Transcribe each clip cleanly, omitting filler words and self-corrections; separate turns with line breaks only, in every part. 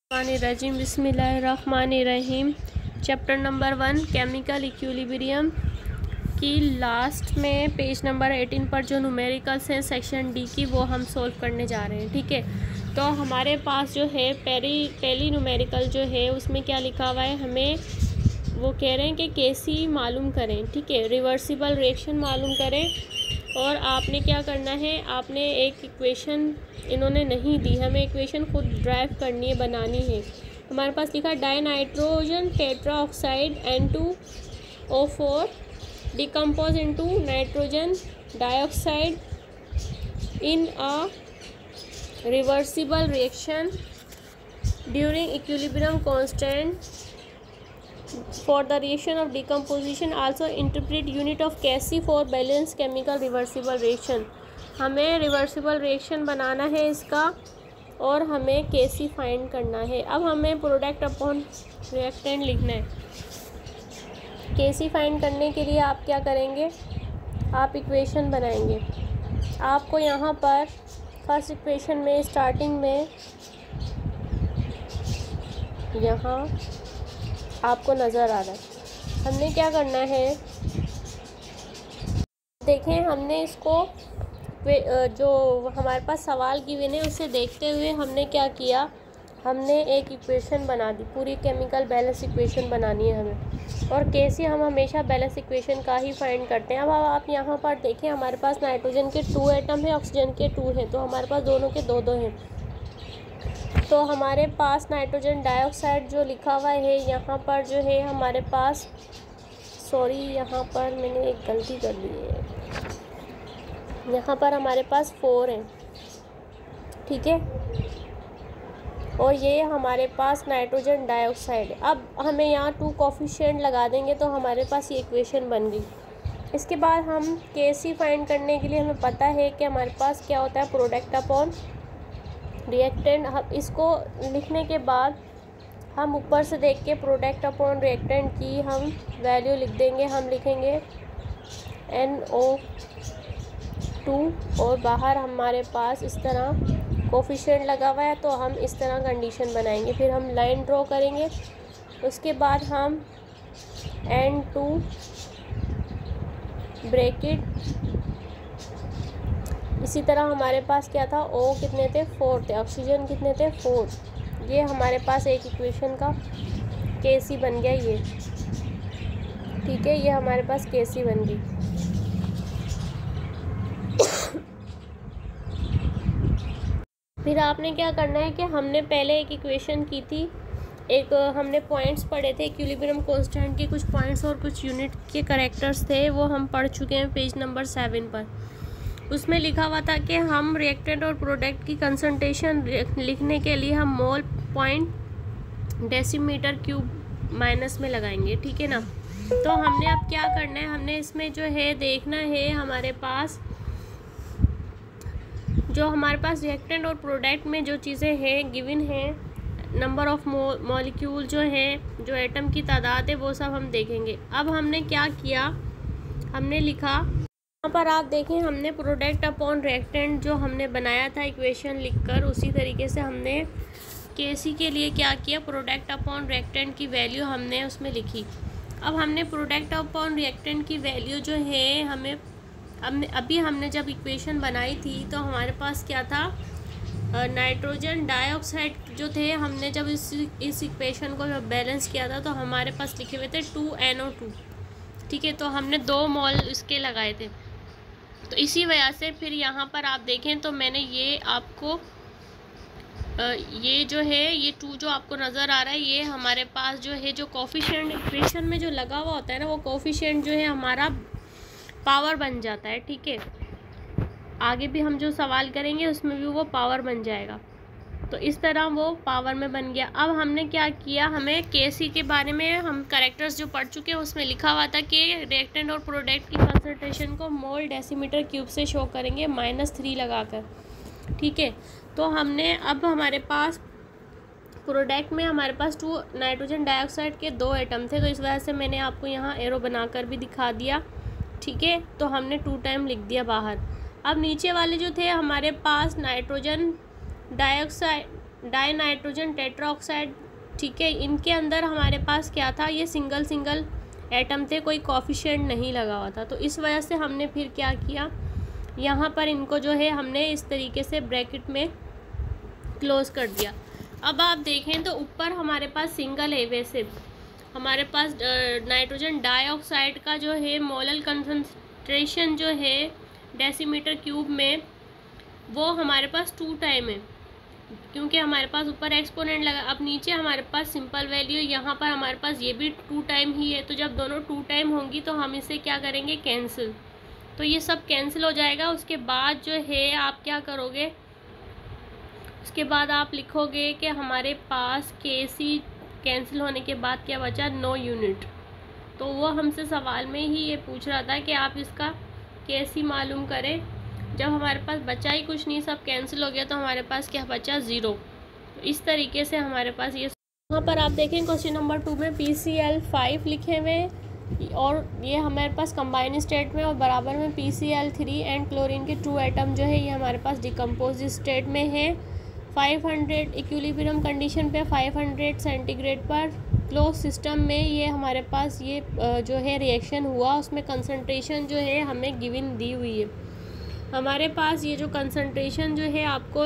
रजीम बिस्मिल्लाहिर्रहमानिर्रहीम। Chapter number 1 chemical equilibrium की last में पेज नंबर 18 पर जो न्यूमेरिकल्स हैं सेक्शन डी की, वो हम सोल्व करने जा रहे हैं। ठीक है, तो हमारे पास जो है पहली न्यूमेरिकल जो है उसमें क्या लिखा हुआ है, हमें वो कह रहे हैं कि केसी मालूम करें। ठीक है, रिवर्सिबल रिएक्शन मालूम करें। और आपने क्या करना है, आपने एक इक्वेशन इन्होंने नहीं दी, हमें इक्वेशन खुद ड्राइव करनी है, बनानी है। हमारे पास लिखा di nitrogen tetra oxide N2O4 decompose into nitrogen dioxide in a reversible reaction during equilibrium constant for the reaction of decomposition. Also interpret unit of Kc for balanced chemical reversible reaction. हमें reversible reaction बनाना है इसका और हमें Kc find करना है। अब हमें प्रोडक्ट अपॉन रिएक्टेंट लिखना है। Kc फाइंड करने के लिए आप क्या करेंगे, आप इक्वेशन बनाएंगे। आपको यहाँ पर फर्स्ट इक्वेशन में स्टार्टिंग में यहाँ आपको नज़र आ रहा है, हमने क्या करना है, देखें हमने इसको जो हमारे पास सवाल की विन है उसे देखते हुए हमने क्या किया, हमने एक इक्वेशन बना दी। पूरी केमिकल बैलेंस इक्वेशन बनानी है हमें, और कैसे हम हमेशा बैलेंस इक्वेशन का ही फाइंड करते हैं। अब आप यहाँ पर देखें, हमारे पास नाइट्रोजन के 2 एटम है, ऑक्सीजन के 2 हैं, तो हमारे पास दोनों के 2-2 हैं। तो हमारे पास नाइट्रोजन डाइऑक्साइड जो लिखा हुआ है यहाँ पर जो है हमारे पास, सॉरी यहाँ पर मैंने एक गलती कर दी है, यहाँ पर हमारे पास 4 हैं। ठीक है, और ये हमारे पास नाइट्रोजन डाइऑक्साइड। अब हमें यहाँ 2 कोफिशिएंट लगा देंगे तो हमारे पास ये इक्वेशन बन गई। इसके बाद हम Kc फाइंड करने के लिए हमें पता है कि हमारे पास क्या होता है, प्रोडक्ट अपॉन रिएक्टेंट। हम इसको लिखने के बाद हम ऊपर से देख के प्रोडक्ट अपॉन रिएक्टेंट की हम वैल्यू लिख देंगे। हम लिखेंगे NO2 और बाहर हमारे पास इस तरह कोफिशिएंट लगा हुआ है, तो हम इस तरह कंडीशन बनाएंगे। फिर हम लाइन ड्रॉ करेंगे, उसके बाद हम N2 ब्रैकेट, इसी तरह हमारे पास क्या था, O कितने थे, 4 थे, ऑक्सीजन कितने थे, 4। ये हमारे पास एक इक्वेशन का Kc बन गया ये। ठीक है, ये हमारे पास Kc बन गई। फिर आपने क्या करना है कि हमने पहले एक इक्वेशन की थी, एक हमने पॉइंट्स पढ़े थे इक्विलिब्रियम कांस्टेंट के, कुछ पॉइंट्स और कुछ यूनिट के कैरेक्टर्स थे, वो हम पढ़ चुके हैं पेज नंबर 7 पर। उसमें लिखा हुआ था कि हम रिएक्टेंट और प्रोडक्ट की कंसंट्रेशन लिखने के लिए हम mole point decimetre cube minus में लगाएंगे। ठीक है ना, तो हमने अब क्या करना है, हमने इसमें जो है देखना है हमारे पास रिएक्टेंट और प्रोडक्ट में जो चीज़ें हैं गिवन हैं, नंबर ऑफ मॉलिक्यूल जो हैं, जो एटम की तादाद है, वो सब हम देखेंगे। अब हमने क्या किया, हमने लिखा यहाँ पर आप देखें, हमने प्रोडक्ट अपॉन रिएक्टेंट जो हमने बनाया था इक्वेशन लिखकर, उसी तरीके से हमने Kc के लिए क्या किया, प्रोडक्ट अपॉन रिएक्टेंट की वैल्यू हमने उसमें लिखी। अब हमने प्रोडक्ट अपॉन रिएक्टेंट की वैल्यू जो है हमने जब इक्वेशन बनाई थी तो हमारे पास क्या था, नाइट्रोजन डाइऑक्साइड जो थे, हमने जब इस इक्वेशन को जब बैलेंस किया था तो हमारे पास लिखे हुए थे 2NO2। ठीक है, तो हमने 2 मोल इसके लगाए थे, तो इसी वजह से फिर यहाँ पर आप देखें तो मैंने ये आपको ये जो है ये 2 जो आपको नज़र आ रहा है, ये हमारे पास जो है जो कोफिशिएंट इक्वेशन में जो लगा हुआ होता है ना, वो कोफिशिएंट जो है हमारा पावर बन जाता है। ठीक है, आगे भी हम जो सवाल करेंगे उसमें भी वो पावर बन जाएगा, तो इस तरह वो पावर में बन गया। अब हमने क्या किया, हमें Kc के बारे में हम कैरेक्टर्स जो पढ़ चुके हैं उसमें लिखा हुआ था कि रिएक्टेंट और प्रोडक्ट की कंसंट्रेशन को मोल डेसीमीटर क्यूब से शो करेंगे -3 लगाकर। ठीक है, तो हमने अब हमारे पास प्रोडक्ट में हमारे पास 2 नाइट्रोजन डाइऑक्साइड के 2 एटम थे, तो इस वजह से मैंने आपको यहाँ एरो बनाकर भी दिखा दिया। ठीक है, तो हमने 2 टाइम लिख दिया बाहर। अब नीचे वाले जो थे हमारे पास nitrogen dioxide dinitrogen tetroxide, ठीक है, इनके अंदर हमारे पास क्या था, ये सिंगल सिंगल एटम थे, कोई कोफिशिएंट नहीं लगा हुआ था। तो इस वजह से हमने फिर क्या किया, यहाँ पर इनको जो है हमने इस तरीके से ब्रैकेट में क्लोज कर दिया। अब आप देखें तो ऊपर हमारे पास सिंगल है, वैसे हमारे पास नाइट्रोजन डाइऑक्साइड का जो है मोलल कंसंट्रेशन जो है डेसीमीटर क्यूब में, वो हमारे पास 2 टाइम है, क्योंकि हमारे पास ऊपर एक्सपोनेंट लगा। अब नीचे हमारे पास सिंपल वैल्यू, यहाँ पर हमारे पास ये भी 2 टाइम ही है। तो जब दोनों 2 टाइम होंगी तो हम इसे क्या करेंगे, कैंसिल। तो ये सब कैंसिल हो जाएगा। उसके बाद जो है आप क्या करोगे, उसके बाद आप लिखोगे कि हमारे पास केसी कैंसिल होने के बाद क्या बचा, नो यूनिट। तो वो हमसे सवाल में ही ये पूछ रहा था कि आप इसका केसी मालूम करें। जब हमारे पास बचा ही कुछ नहीं, सब कैंसिल हो गया, तो हमारे पास क्या बचा, 0। तो इस तरीके से हमारे पास ये, यहाँ पर आप देखें क्वेश्चन नंबर 2 में PCl5 लिखे हुए और ये हमारे पास कंबाइन स्टेट में, और बराबर में PCl3 एंड क्लोरीन के 2 एटम जो है ये हमारे पास डिकम्पोज स्टेट में है। 500 इक्विलिब्रियम कंडीशन पे 500 सेंटीग्रेड पर क्लोज सिस्टम में ये हमारे पास ये जो है रिएक्शन हुआ, उसमें कंसंट्रेशन जो है हमें गिवन दी हुई है। हमारे पास ये जो कंसंट्रेशन जो है आपको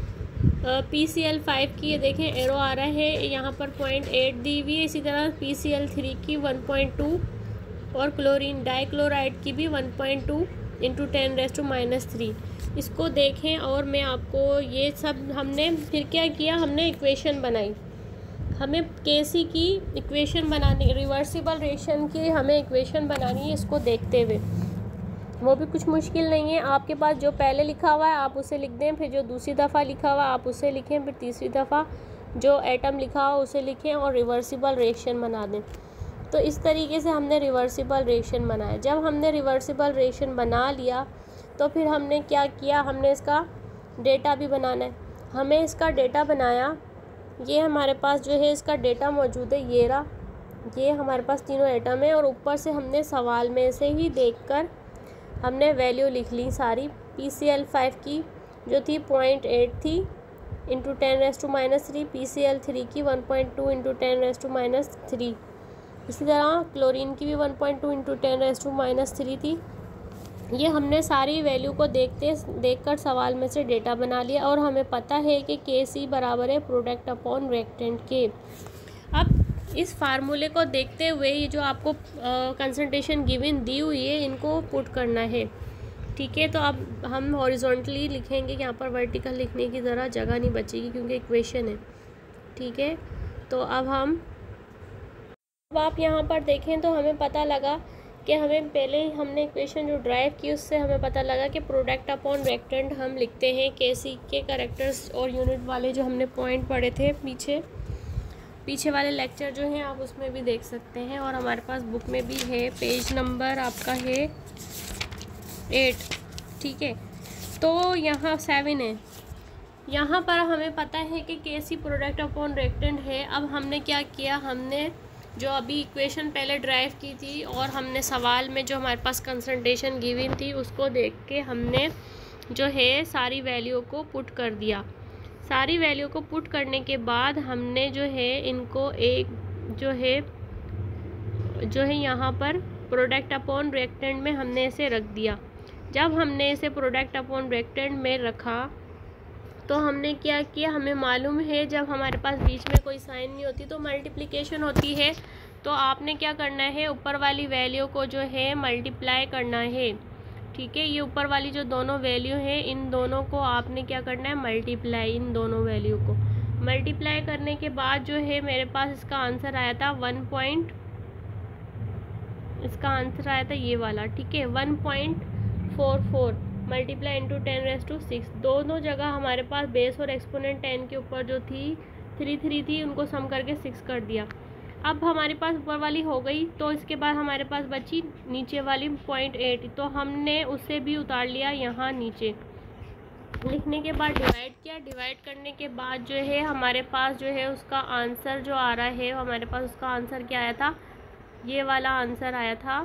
PCl5 की, ये देखें एरो आ रहा है यहाँ पर 0.8 दी हुई है। इसी तरह PCl3 की 1.2 और क्लोरीन डाइक्लोराइड की भी 1.2 × 10⁻³ इसको देखें। और मैं आपको ये सब, हमने फिर क्या किया, हमने इक्वेशन बनाई। हमें केसी की इक्वेशन बनानी, रिवर्सिबल रिएक्शन की हमें इक्वेशन बनानी है, इसको देखते हुए। वो भी कुछ मुश्किल नहीं है, आपके पास जो पहले लिखा हुआ है आप उसे लिख दें, फिर जो दूसरी दफ़ा लिखा हुआ है आप उसे लिखें, फिर तीसरी दफ़ा जो एटम लिखा हुआ उसे लिखें और रिवर्सिबल रिएक्शन बना दें। तो इस तरीके से हमने रिवर्सिबल रिएक्शन बनाया। जब हमने रिवर्सिबल रिएक्शन बना लिया तो फिर हमने क्या किया, हमने इसका डेटा भी बनाना है। हमें इसका डेटा बनाया, ये हमारे पास जो है इसका डेटा मौजूद है, ये रहा, ये हमारे पास तीनों एटम है। और ऊपर से हमने सवाल में से ही देखकर हमने वैल्यू लिख ली सारी। PCl5 की जो थी 0.8 थी × 10⁻³ PCl3 की 1.2 × 10⁻³ इसी तरह क्लोरीन की भी 1.2 × 10⁻³ थी। ये हमने सारी वैल्यू को देखकर सवाल में से डेटा बना लिया और हमें पता है कि Kc बराबर है प्रोडक्ट अपॉन रिएक्टेंट के। अब इस फार्मूले को देखते हुए ये जो आपको कंसंट्रेशन गिवन दी हुई है इनको पुट करना है, ठीक है। तो अब हम हॉरिजॉन्टली लिखेंगे, यहाँ पर वर्टिकल लिखने की ज़रा जगह नहीं बचेगी क्योंकि इक्वेशन है, ठीक है। तो अब आप यहाँ पर देखें तो हमें पता लगा कि हमें पहले हमने इक्वेशन जो ड्राइव की उससे हमें पता लगा कि प्रोडक्ट अपॉन रिएक्टेंट हम लिखते हैं केसी के कैरेक्टर्स और यूनिट वाले जो हमने पॉइंट पढ़े थे पीछे वाले लेक्चर जो हैं आप उसमें भी देख सकते हैं, और हमारे पास बुक में भी है, पेज नंबर आपका है 8, ठीक है। तो यहाँ 7 है, यहाँ पर हमें पता है कि केसी प्रोडक्ट अपॉन रिएक्टेंट है। अब हमने क्या किया, हमने जो अभी इक्वेशन पहले ड्राइव की थी और हमने सवाल में जो हमारे पास कंसंट्रेशन गिवन थी उसको देख के हमने जो है सारी वैल्यू को पुट कर दिया। सारी वैल्यू को पुट करने के बाद हमने जो है इनको एक जो है यहाँ पर प्रोडक्ट अपॉन रिएक्टेंट में हमने इसे रख दिया। जब हमने इसे प्रोडक्ट अपॉन रिएक्टेंट में रखा तो हमने क्या किया, हमें मालूम है जब हमारे पास बीच में कोई साइन नहीं होती तो मल्टीप्लिकेशन होती है। तो आपने क्या करना है, ऊपर वाली वैल्यू को जो है मल्टीप्लाई करना है, ठीक है। ये ऊपर वाली जो दोनों वैल्यू हैं इन दोनों को आपने क्या करना है, मल्टीप्लाई, इन दोनों वैल्यू को मल्टीप्लाई करने के बाद जो है मेरे पास इसका आंसर आया था इसका आंसर आया था ये वाला, ठीक है, 1.44 मल्टीप्लाई × 10⁻⁶। दोनों जगह हमारे पास बेस और एक्सपोनेंट 10 के ऊपर जो थी 3 थी उनको सम करके 6 कर दिया। अब हमारे पास ऊपर वाली हो गई, तो इसके बाद हमारे पास बची नीचे वाली 0.8, तो हमने उसे भी उतार लिया यहाँ नीचे। लिखने के बाद डिवाइड किया, डिवाइड करने के बाद जो है हमारे पास जो है उसका आंसर जो आ रहा है, हमारे पास उसका आंसर क्या आया था, ये वाला आंसर आया था,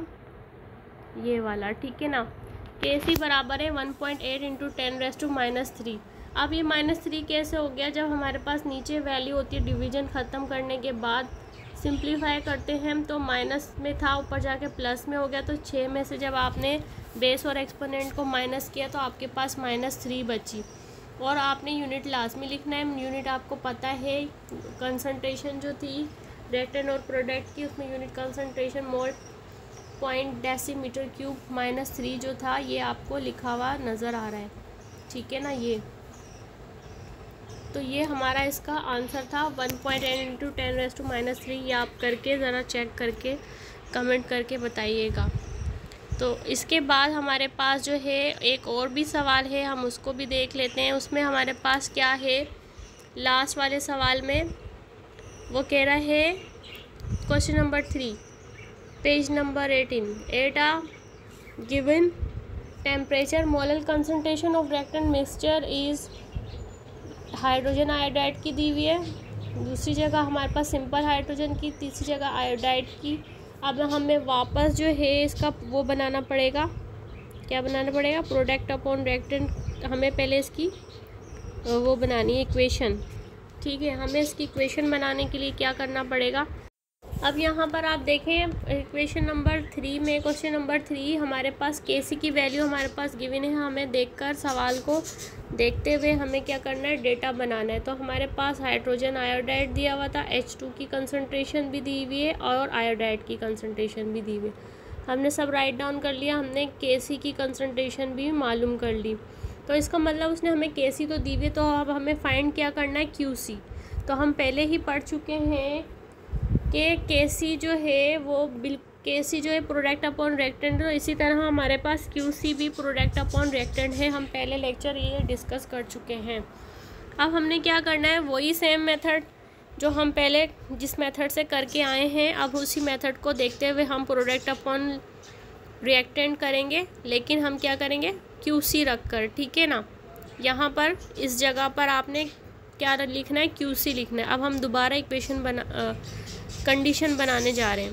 ये वाला, ठीक है ना। Kc बराबर है 1.8 × 10⁻³ अब ये -3 कैसे हो गया? जब हमारे पास नीचे वैल्यू होती है डिवीजन ख़त्म करने के बाद सिंप्लीफाई करते हैं हम, तो माइनस में था ऊपर जाके प्लस में हो गया। तो 6 में से जब आपने बेस और एक्सपोनेंट को माइनस किया तो आपके पास -3 बची। और आपने यूनिट लास्ट में लिखना है। यूनिट आपको पता है, कंसंट्रेशन जो थी रिएक्टेंट और प्रोडक्ट की, उसमें unit concentration mole point decimetre cube -3 जो था ये आपको लिखा हुआ नज़र आ रहा है, ठीक है ना। ये तो ये हमारा इसका आंसर था 1.10 × 10⁻³ ये आप करके ज़रा चेक करके कमेंट करके बताइएगा। तो इसके बाद हमारे पास जो है एक और भी सवाल है, हम उसको भी देख लेते हैं। उसमें हमारे पास क्या है, लास्ट वाले सवाल में वो कह रहा है question number 3 page number 18 given temperature molar concentration of reactant mixture is hydrogen iodide की दी हुई है, दूसरी जगह हमारे पास सिंपल हाइड्रोजन की, तीसरी जगह आयोडाइड की। अब हमें वापस जो है इसका वो बनाना पड़ेगा, क्या बनाना पड़ेगा, प्रोडक्ट अपॉन रिएक्टेंट। हमें पहले इसकी वो बनानी है इक्वेशन, ठीक है। हमें इसकी इक्वेशन बनाने के लिए क्या करना पड़ेगा? अब यहाँ पर आप देखें इक्वेशन नंबर 3 में, क्वेश्चन नंबर 3 हमारे पास केसी की वैल्यू हमारे पास गिवन है। हमें देखकर सवाल को देखते हुए हमें क्या करना है, डेटा बनाना है। तो हमारे पास हाइड्रोजन आयोडाइड दिया हुआ था, H2 की कंसंट्रेशन भी दी हुई है और आयोडाइड की कंसंट्रेशन भी दी हुई है। हमने सब राइट डाउन कर लिया, हमने केसी की कंसंट्रेशन भी मालूम कर ली। तो इसका मतलब उसने हमें केसी तो दी हुई है, तो अब हमें फाइंड क्या करना है, क्यूसी। तो हम पहले ही पढ़ चुके हैं कि केसी जो है वो केसी जो है प्रोडक्ट अपॉन रिएक्टेंट, तो इसी तरह हमारे पास क्यूसी भी प्रोडक्ट अपॉन रिएक्टेंट है। हम पहले लेक्चर ये डिस्कस कर चुके हैं। अब हमने क्या करना है, वही सेम मेथड जो हम पहले जिस मेथड से करके आए हैं, अब उसी मेथड को देखते हुए हम प्रोडक्ट अपॉन रिएक्टेंट करेंगे, लेकिन हम क्या करेंगे, क्यूसी रख कर, ठीक है ना। यहाँ पर इस जगह पर आपने क्या लिखना है, क्यूसी लिखना है। अब हम दोबारा इक्वेशन कंडीशन बनाने जा रहे हैं।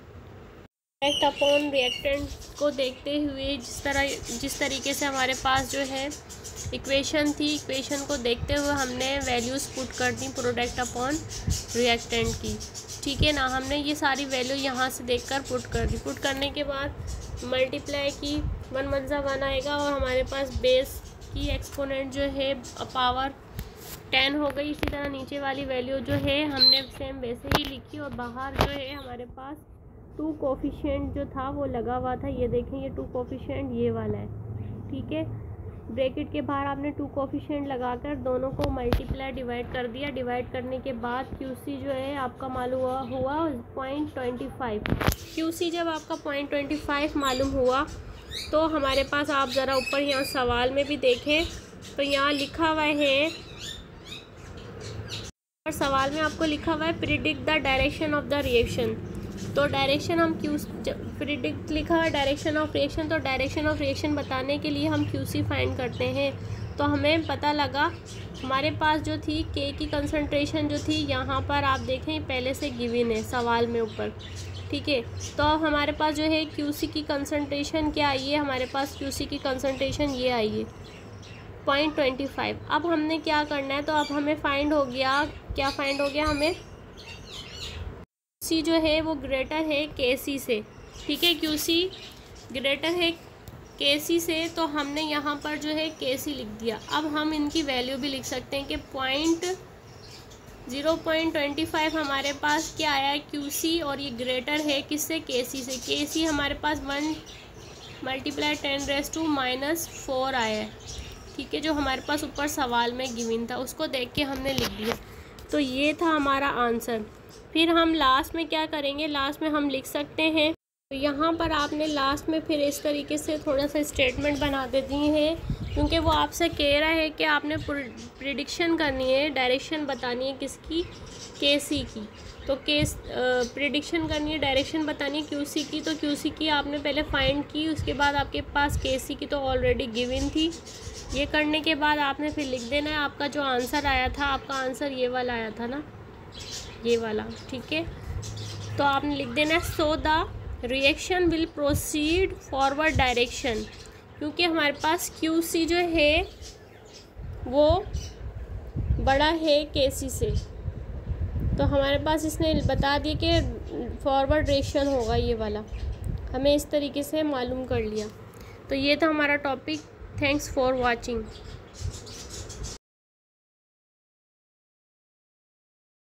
प्रोडक्ट अपॉन रिएक्टेंट को देखते हुए जिस तरीके से हमारे पास जो है इक्वेशन थी, इक्वेशन को देखते हुए हमने वैल्यूज़ पुट कर दी प्रोडक्ट अपॉन रिएक्टेंट की, ठीक है ना। हमने ये सारी वैल्यू यहाँ से देखकर पुट कर दी। पुट करने के बाद मल्टीप्लाई की, 1 × 1 आएगा और हमारे पास बेस की एक्सपोनेंट जो है पावर 10 हो गई। इसी तरह नीचे वाली वैल्यू जो है हमने सेम वैसे ही लिखी और बाहर जो है हमारे पास 2 कोफिशिएंट जो था वो लगा हुआ था। ये देखें, ये 2 कोफिशिएंट ये वाला है, ठीक है। ब्रैकेट के बाहर आपने 2 कोफिशिएंट लगाकर दोनों को मल्टीप्लाई डिवाइड कर दिया। डिवाइड करने के बाद क्यूसी जो है आपका मालूम हुआ 0.25। क्यूसी जब आपका 0.25 मालूम हुआ तो हमारे पास आप ज़रा ऊपर यहाँ सवाल में भी देखें तो यहाँ लिखा हुआ है, और सवाल में आपको लिखा हुआ है predict the direction of the reaction. तो डायरेक्शन हम प्रिडिक्ट लिखा है डायरेक्शन ऑफ रिएक्शन, तो डायरेक्शन ऑफ रिएक्शन बताने के लिए हम क्यूसी फाइंड करते हैं। तो हमें पता लगा हमारे पास जो थी के की कंसंट्रेशन जो थी यहाँ पर आप देखें पहले से गिवन है सवाल में ऊपर, ठीक है। तो अब हमारे पास जो है क्यूसी की कंसंट्रेशन क्या आई है, हमारे पास क्यूसी की कंसंट्रेशन ये आई है 0.25। अब हमने क्या करना है, तो अब हमें फाइंड हो गया, क्या फाइंड हो गया, हमें क्यूसी जो है वो ग्रेटर है केसी से, ठीक है। क्यूसी ग्रेटर है केसी से, तो हमने यहाँ पर जो है केसी लिख दिया। अब हम इनकी वैल्यू भी लिख सकते हैं कि 0.25 हमारे पास क्या आया है क्यूसी, और ये ग्रेटर है किससे, केसी से। केसी हमारे पास 1 × 10⁻⁻4 आया है, ठीक है, जो हमारे पास ऊपर सवाल में गिवन था उसको देख के हमने लिख दिया। तो ये था हमारा आंसर। फिर हम लास्ट में क्या करेंगे, लास्ट में हम लिख सकते हैं, तो यहाँ पर आपने लास्ट में फिर इस तरीके से थोड़ा सा स्टेटमेंट बना देती हैं, क्योंकि वो आपसे कह रहा है कि आपने प्रिडिक्शन करनी है, डायरेक्शन बतानी है किसकी, केसी की। तो प्रिडिक्शन करनी है, डायरेक्शन बतानी है क्यूसी की। तो क्यूसी की आपने पहले फाइंड की, उसके बाद आपके पास केसी की तो ऑलरेडी गिवन थी। ये करने के बाद आपने फिर लिख देना है आपका जो आंसर आया था, आपका आंसर ये वाला आया था ना, ये वाला, ठीक है। तो आपने लिख देना है so the reaction will proceed forward direction, क्योंकि हमारे पास क्यूसी जो है वो बड़ा है केसी से। तो हमारे पास इसने बता दिया कि फॉरवर्ड रेशन होगा ये वाला, हमें इस तरीके से मालूम कर लिया। तो ये था हमारा टॉपिक। Thanks for watching.